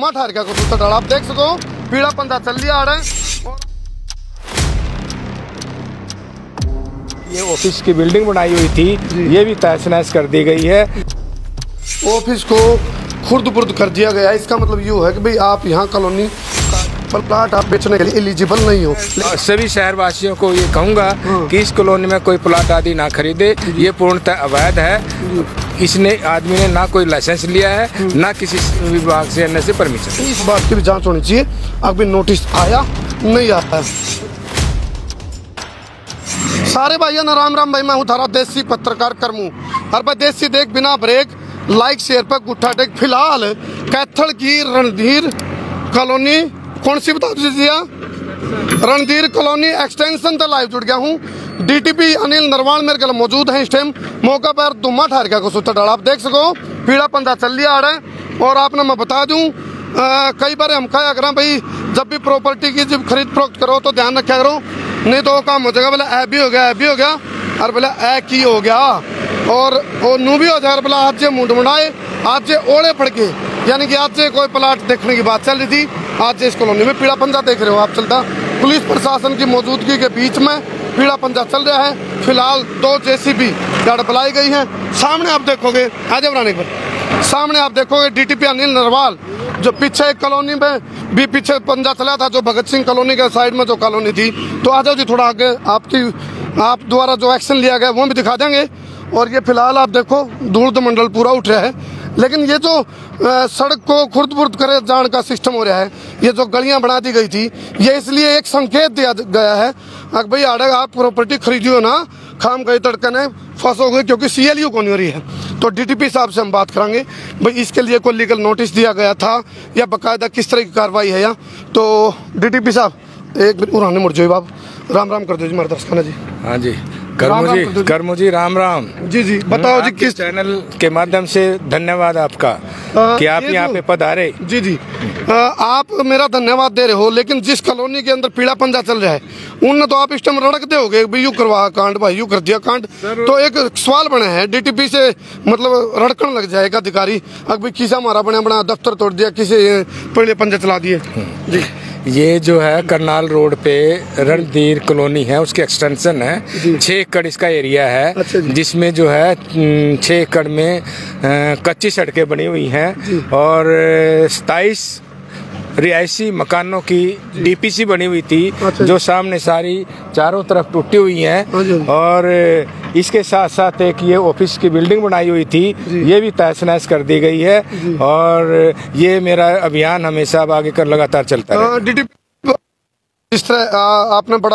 ठहर गया कुछ डाला आप देख सको पीड़ा पंजा चल लिया आ रहा है। ये ऑफिस की बिल्डिंग बनाई हुई थी, ये भी तहस नहस कर दी गई है। ऑफिस को खुर्द बुर्द कर दिया गया। इसका मतलब ये है कि भाई आप यहाँ कॉलोनी प्लाट आप बेचने के लिए एलिजिबल नहीं हो। सभी शहरवासियों को ये कहूँगा कि इस कॉलोनी में कोई प्लाट आदि ना खरीदे, ये पूर्णतः अवैध है। इसने आदमी ने ना कोई लाइसेंस लिया है ना किसी विभाग से अन्य से परमिशन। इस बात की भी जांच होनी चाहिए, अभी नोटिस आया नहीं आया। सारे भाइयों ने राम राम। भाई मैं हूँ थारा देसी पत्रकार करमू। हर भाई देसी देख बिना ब्रेक लाइक शेयर पर गुट्ठा टेक। फिलहाल कैथल की रणधीर कॉलोनी कौन सी बता दीजिए, रणधीर कॉलोनी एक्सटेंशन तक लाइव जुड़ गया हूँ। डीटीपी अनिल नरवाल मेरे गल मौजूद है। इस टाइम मौका पर दुम्मा ठहर गया कुछ डाला आप देख सको पीड़ा पंजा चल लिया आ रहा है। और आपने मैं बता दूं कई बार हम कहा करें भाई जब भी प्रॉपर्टी की जब खरीद फरोख्त करो तो ध्यान रखा करो, नहीं तो वो काम हो जाएगा बोला ऐ भी हो गया ऐ भी हो गया और बोला ऐ की हो गया और वो नू भी हो जाए बोला आज जे मुंड मुड़ाए आज जे ओले पड़ के, यानी कि आज से कोई प्लाट देखने की बात चल रही थी, आज इस कॉलोनी में पीड़ा पंजा देख रहे हो आप चलता। पुलिस प्रशासन की मौजूदगी के बीच में पीड़ा पंजा चल रहा है। फिलहाल 2 जेसीबी गाड़ी बुलाई गई है। सामने आप देखोगे आज बनाने पर सामने आप देखोगे डीटीपी अनिल नरवाल जो पीछे एक कॉलोनी में भी पीछे पंजा चला था, जो भगत सिंह कॉलोनी के साइड में जो कॉलोनी थी। तो आ जाओ जी थोड़ा आगे, आप द्वारा जो एक्शन लिया गया वो भी दिखा देंगे। और ये फिलहाल आप देखो धूल मंडल पूरा उठ रहा है, लेकिन ये जो सड़क को खुर्द बुर्द करे जान का सिस्टम हो रहा है, ये जो गलियां बना दी गई थी, ये इसलिए एक संकेत दिया गया है कि भाई आड़े आप प्रॉपर्टी खरीदियो ना खाम गई तड़कने फंसोगे, क्योंकि सीएलयू कौन हो रही है। तो डीटीपी साहब से हम बात करेंगे भाई इसके लिए कोई लीगल नोटिस दिया गया था या बाकायदा किस तरह की कार्रवाई है या। तो डीटीपी साहब एक मिनट उड़ाने मुड़ जाओ आप राम राम कर दो जी हमारे दर्शकों जी। हाँ जी करमू जी राम राम जी जी बताओ जी किस चैनल के माध्यम से धन्यवाद आपका कि आप यहाँ पे पधारे। जी जी आप मेरा धन्यवाद दे रहे हो, लेकिन जिस कॉलोनी के अंदर पीड़ा पंजा चल रहा है उनने तो आप इस टाइम रड़कते हो गए भाई यू करवा कांड भाई यू कर दिया कांड। तो एक सवाल बने हैं डीटीपी से, मतलब रड़कन लग जाएगा अधिकारी अभी किसा हमारा बना बना दफ्तर तोड़ दिया, किसी पीड़े पंजा चला दिए जी। ये जो है करनाल रोड पे रणधीर कॉलोनी है, उसकी एक्सटेंशन है। 6 एकड़ इसका एरिया है। अच्छा जिसमें जो है 6 एकड़ में कच्ची सड़कें बनी हुई हैं और 27 रिहायशी मकानों की डीपीसी बनी हुई थी। अच्छा जो सामने सारी चारों तरफ टूटी हुई हैं। और इसके साथ साथ एक ये ऑफिस की बिल्डिंग बनाई हुई थी, ये भी तहस नहस कर दी गई है। और ये मेरा अभियान हमेशा अब आगे कर लगातार चलता है। इस तरह आपने बड़ा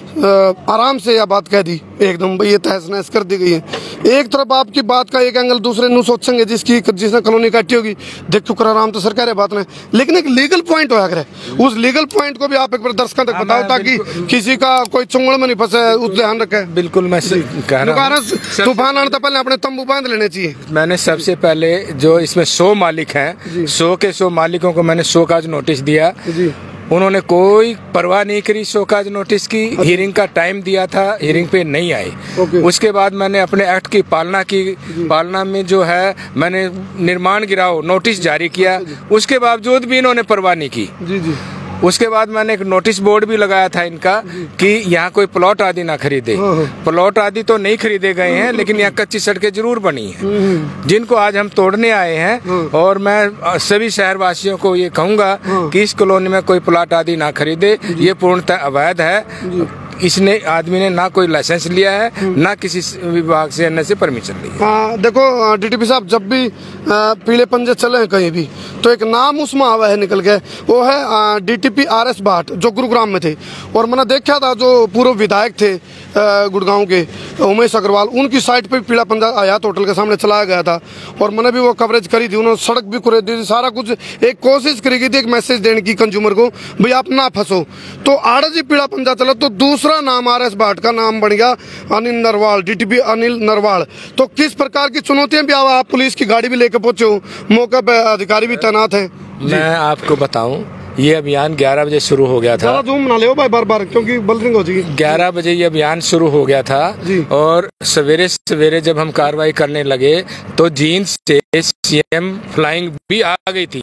आराम से यह बात कह दी एकदम भाई ये तहस नहस कर दी गई है। एक तरफ आपकी बात का एक एंगल दूसरे नु सोचेंगे जिसने कॉलोनी काटी होगी देख चुका आराम तो सरकार है बात में, लेकिन एक लीगल पॉइंट होया करे, उस लीगल पॉइंट को भी आप एक बार दर्शकों तक बताओ ताकि किसी का कोई चुंगल में नहीं फंसे, उस ध्यान रखे। बिल्कुल मैं कह रहा हूं तूफान आने से पहले अपने तंबू बांध लेने चाहिए। मैंने सबसे पहले जो इसमें 100 मालिक हैं, 100 के 100 मालिकों को मैंने 100 का नोटिस दिया। उन्होंने कोई परवाह नहीं करी 100 का नोटिस की। हियरिंग का टाइम दिया था, हियरिंग पे नहीं आए। उसके बाद मैंने अपने एक्ट की पालना की। पालना में जो है मैंने निर्माण गिराओ नोटिस जारी किया, उसके बावजूद भी इन्होंने परवाह नहीं की। जी उसके बाद मैंने एक नोटिस बोर्ड भी लगाया था इनका कि यहाँ कोई प्लॉट आदि ना खरीदे। प्लॉट आदि तो नहीं खरीदे गए हैं, लेकिन यहाँ कच्ची सड़कें जरूर बनी हैं जिनको आज हम तोड़ने आए हैं। और मैं सभी शहरवासियों को ये कहूँगा कि इस कॉलोनी में कोई प्लॉट आदि ना खरीदे, ये पूर्णतः अवैध है। इसने आदमी ने ना कोई लाइसेंस लिया है ना किसी विभाग से अन्य से परमिशन ली है। देखो डीटीपी साहब जब भी पीले पंजे चले हैं कहीं भी तो एक नाम उसमें आवा है निकल गया, वो है डीटीपी RS भाट जो गुरुग्राम में थे। और मैंने देखा था जो पूर्व विधायक थे गुड़गांव के उमेश अग्रवाल, उनकी साइट पे पीला पंजा आया तो होटल के सामने चलाया गया था और मैंने भी वो कवरेज करी थी। उन्होंने सड़क भी कुरेद दी थी, सारा कुछ एक कोशिश करी गई थी एक मैसेज देने की कंज्यूमर को भाई आप ना फंसो। तो आड़ा जी पीला पंजा चला तो दूसरा नाम RS भाट का नाम बन गया अनिल नरवाल, डीटीपी अनिल नरवाल। तो किस प्रकार की चुनौतियां भी आप पुलिस की गाड़ी भी लेकर पहुंचे हो, मौके पर अधिकारी भी तैनात है। मैं आपको बताऊं ये अभियान 11 बजे शुरू हो गया था। जूम ना ले भाई बार क्योंकि बल्डिंग हो जाएगी। 11 बजे ये अभियान शुरू हो गया था और सवेरे सवेरे जब हम कार्रवाई करने लगे तो जींस से CM फ्लाइंग भी आ गई थी।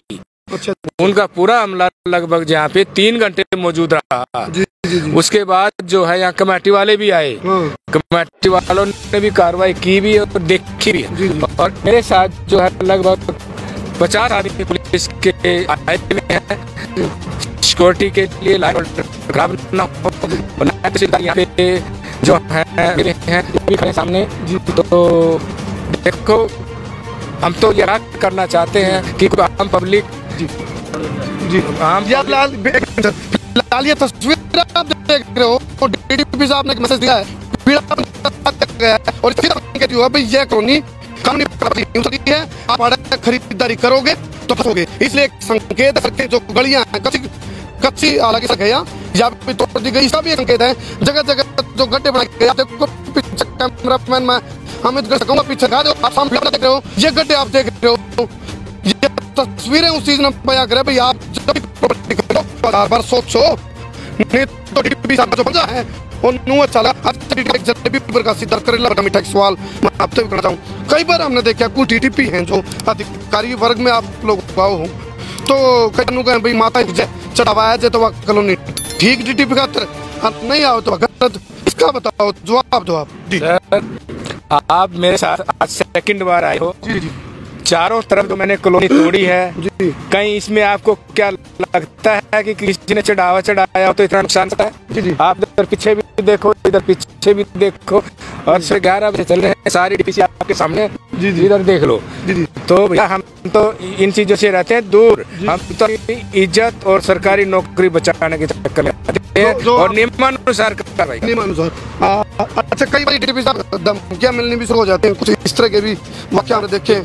अच्छा। उनका पूरा अमला लगभग यहाँ पे 3 घंटे मौजूद रहा। जी जी जी। उसके बाद जो है यहाँ कमेटी वाले भी आए, कमेटी वालों ने भी कार्रवाई की भी और देखी भी। और मेरे साथ जो है लगभग 50 आदमी पुलिस के आए हुए हैं सिक्योरिटी के लिए। लाइन खराब ना हो, यहाँ पे जो है मेरे हैं भी खड़े सामने। तो देखो, हम तो ये बात करना चाहते हैं कि आम पब्लिक जी आम फिलहाल ये तस्वीर आप देख रहे हो, डीटीपी साहब ने एक मैसेज दिया है और जो है भाई ये कॉलोनी कानूनी है, आप खरीदारी करोगे तो फंसोगे। इसलिए एक संकेत करके जो गलियां हैं कच्ची हालांकि सड़क है यहाँ पे तोड़ दी गई, इसका भी एक संकेत है। जगह जगह जो गड्ढे बनाए गए, देखो पीछे कैमरामैन मैं अमित कर सकूंगा, पीछे दिखा दो, आप सामने देख रहे हो ये गड्ढे आप देख रहे हो। ये तस्वीरें उस चीज ने बयां करे भाई आप जब प्रॉपर्टी खरीदो बार बार सोचो, नहीं तो डीटीपी साहब जो बजा है और नुआ चला जलेबी प्रकाशित दर करेला बड़ा मीठा सवाल मैं आपसे भी करना चाहूँ। कई बार हमने देखा कुछ डीटीपी हैं जो अधिकारी वर्ग में आप लोग आओ हो तो कहीं कहें भाई माता चढ़ावा है तो वह कॉलोनी ठीक डीटीपी खातर नहीं आओ तो गलत। इसका बताओ जवाब दो आप। आप मेरे साथ आज सेकंड बार आए हो। चारों तरफ तो मैंने कॉलोनी तोड़ी है। कहीं इसमें आपको क्या लगता है कि किसी ने चढ़ाया हो तो इतना नुकसान होता है? आप इधर पीछे भी देखो, इधर पीछे भी देखो, और 11 बजे चल रहे हैं, सारी डीपीसी आपके सामने, इधर देख लो। तो भैया हम तो इन चीजों से रहते हैं दूर, हम तो इज्जत और सरकारी नौकरी बचाने के चक्कर में और नियमानुसार कार्रवाई। अच्छा, कई बार डीटीपी साहब धमकियां मिलनी भी शुरू हो जाते हैं, कुछ इस तरह के भी वाकया हमने देखे।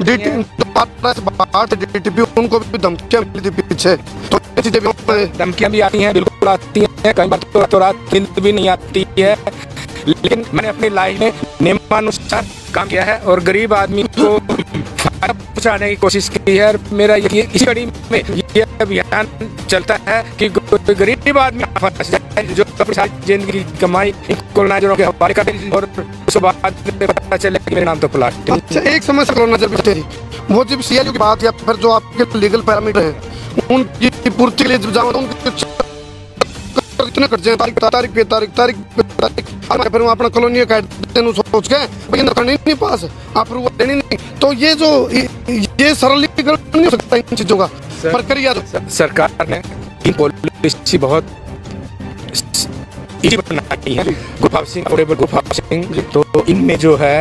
डीटीपी उनको भी धमकियां मिली थी पीछे, तो धमकियां भी आती हैं, बिल्कुल आती हैं, कई बार तो रात नींद भी नहीं आती है। लेकिन मैंने अपनी लाइफ में नियमानुसार काम किया है और गरीब आदमी को फायदा पहुंचाने की कोशिश की है। मेरा ये इस कड़ी में ये अभियान चलता है कि गरीब आदमी जो अपनी सारी जिंदगी की कमाई कॉलोनाइजरों के हवाले कर दे और उसके बाद पता चले कि मेरे नाम तो प्लाट। अच्छा, एक समस्या कॉलोनाइजर थी, वो जब सीएलयू की बात या फिर जो आपके लीगल पैरामीटर है उनकी पूर्ति के लिए जाओ कितने कट जाए तारीख फिर अपना कॉलोनी सोच के नहीं पास अप्रूवल देनी नहीं, तो ये जो ये सरलीकरण नहीं हो सकता इन चीजों का प्रक्रिया। सरकार ने पॉलिसी बहुत इजी बनाई है, group housing, affordable group housing, तो इनमें जो है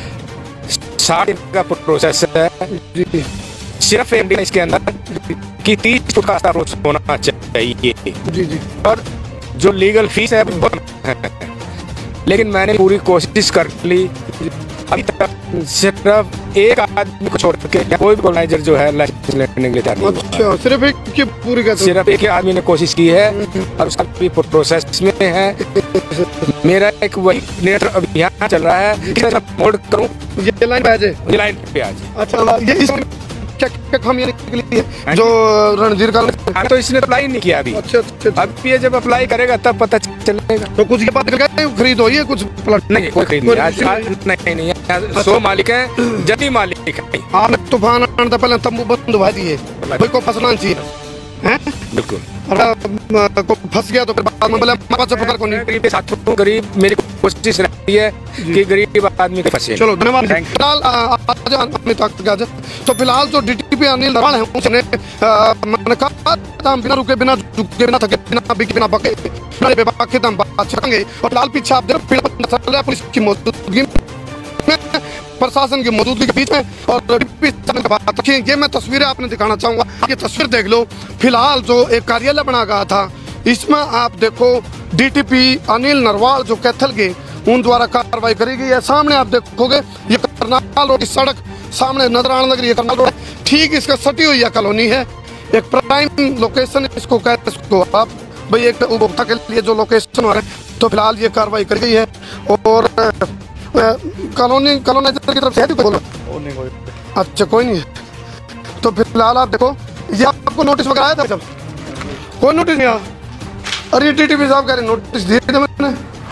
60 दिन का प्रोसेस है। सिर्फ एमडी इसके अंदर कि 30 फुट का रास्ता होना चाहिए और जो लीगल फीस है बहुत है, लेकिन मैंने पूरी कोशिश कर ली। अभी तक सिर्फ एक आदमी को छोड़ के कोई भी कॉलोनाइजर जो है लाइसेंस लेने के लिए तैयार नहीं। अच्छा, सिर्फ एक आदमी ने कोशिश की है और उसका भी प्रोसेस में है। मेरा एक वही नियंत्रण अभियान चल रहा है, मोड करूं ये लाइन पे आ जाए। अच्छा, ये क्या खामियां निकली है जो रणधीर का तो इसने अप्लाई नहीं किया अभी। अच्छा, अब ये जब अप्लाई करेगा तब पता चलेगा। तो कुछ बात खरीद हो ये कुछ प्लॉट नहीं, कोई खरीद नहीं, 100 मालिक है, जदी मालिक है। आपने तूफान आने से पहले तंबू बंद हुआ दिए, कोई को फंसना चाहिए हैं, बिल्कुल। को फंस गया तो फिर बाद में बोले पता को नहीं। गरीब साथों गरीब मेरी कोशिश रहती है कि गरीब आदमी के फंसे। चलो धन्यवाद। फिलहाल तो फिलहाल जो डीटीपी अनिल नरवाल है उसने मैंने कहा हम बिना रुके बिना झुके बिना थके बिना बिके बिना बके बिना बेबाक के हम बात करेंगे। और फिलहाल पीछे आप पुलिस की मौजूदगी में, प्रशासन की मौजूदगी के बीच में और बात रखी, ये मैं तस्वीरें आपने दिखाना चाहूंगा। ये तस्वीर देख लो। फिलहाल जो एक कार्यालय बना गया था इसमें आप देखो डीटीपी अनिल नरवाल जो कैथल के उन द्वारा कार्रवाई करी गई है। सामने आप देखोगे ये करनाल रोड की सड़क सामने नजर आने लग रही है, करनाल रोड ठीक इसका सटी हुई कॉलोनी है, एक प्राइम लोकेशन इसको कहते इसको आप भाई एक उपभोक्ता के लिए जो लोकेशन हो रहा है। तो फिलहाल ये कार्रवाई करी गई है और कॉलोनाइजर की तरफ से है बोलो। अच्छा, कोई नहीं है। तो फिलहाल आप देखो ये आपको नोटिस वगैरह आया था? जब कोई नोटिस नहीं आया। अरे डीटीपी साहब कह रहे नोटिस दिए थे मैंने।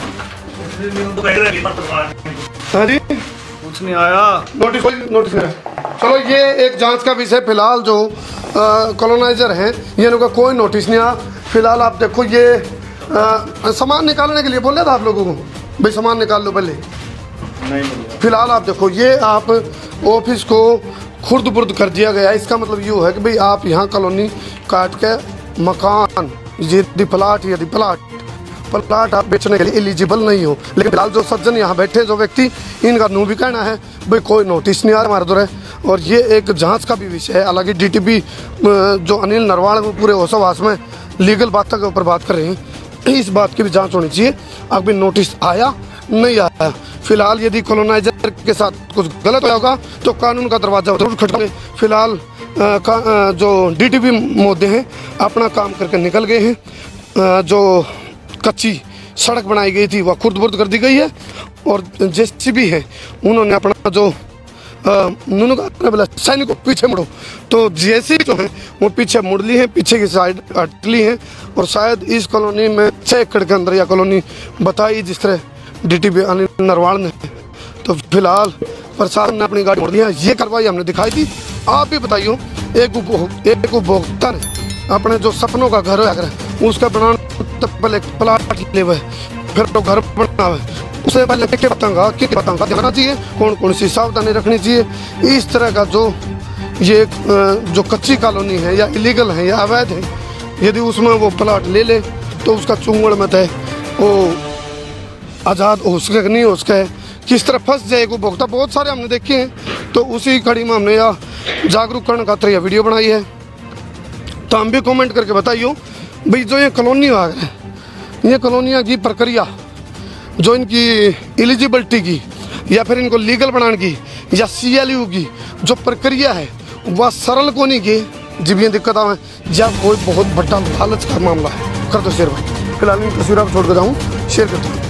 हाँ जी, कुछ नहीं आया, नोटिस नहीं आया। चलो ये एक जांच का विषय। फिलहाल जो कॉलोनाइजर हैं, ये इनका कोई नोटिस नहीं आया। फिलहाल आप देखो ये सामान निकालने के लिए बोल रहा था आप लोगों को, भाई सामान निकाल लो पहले। फिलहाल आप देखो ये आप ऑफिस को खुर्द बुर्द कर दिया गया। इसका मतलब ये है कि भाई आप यहाँ कॉलोनी काट के मकान यदि प्लाट आप बेचने के लिए एलिजिबल नहीं हो। लेकिन फिलहाल जो सज्जन यहाँ बैठे जो व्यक्ति, इनका नू भी कहना है भाई कोई नोटिस नहीं आ रहा हमारे द्वारा, और ये एक जांच का भी विषय है। हालांकि डीटीपी जो अनिल नरवाल वो पूरे होशोहवास में लीगल बातों के ऊपर बात कर रहे हैं, इस बात की भी जांच होनी चाहिए अभी नोटिस आया नहीं आया। फिलहाल यदि कॉलोनाइजर के साथ कुछ गलत होगा तो कानून का दरवाजा जरूर खटके। फिलहाल जो डीटीपी महोदय हैं अपना काम करके निकल गए हैं। जो कच्ची सड़क बनाई गई थी वह खुर्द-बुर्द कर दी गई है, और जेसीबी है उन्होंने अपना जो उन्होंने कहा बोला सैनिक को पीछे मुड़ो, तो जेसीबी जो है वो पीछे मुड़ ली है, पीछे की साइड हट ली है। और शायद इस कॉलोनी में 6 एकड़ के अंदर यह कॉलोनी बताई जिस तरह डीटीपी अनिल नरवाल ने। तो फिलहाल प्रशासन ने अपनी गाड़ी मोड़ दी है, ये कार्रवाई हमने दिखाई थी। आप भी बताइए, एक उपभोक्ता ने अपने जो सपनों का घर है उसका बनाने तो पहले प्लाट ले हुए फिर तो घर बना हुआ, उससे पहले क्या बताऊंगा देखना चाहिए, कौन कौन सी सावधानी रखनी चाहिए। इस तरह का जो ये जो कच्ची कॉलोनी है या इलीगल है या अवैध है, यदि उसमें वो प्लाट ले ले तो उसका चुंगड़ मत है वो आज़ाद हो सके नहीं हो सके, किस तरह फंस जाए उपभोक्ता बहुत सारे हमने देखे हैं। तो उसी कड़ी में हमने यह जागरूक करने का यह वीडियो बनाई है। तो हम भी कमेंट करके बताइए भाई जो ये कॉलोनी आ गए, ये कॉलोनियाँ की प्रक्रिया जो इनकी एलिजिबिलिटी की या फिर इनको लीगल बनाने की या CLU की जो प्रक्रिया है वह सरल को नहीं की, जब ये दिक्कत आवे जब कोई बहुत बड़ा लालच का मामला है। कर दो शेयर भाई, फिलहाल इन तस्वीर आप छोड़ कर जाऊँ शेयर करता हूँ।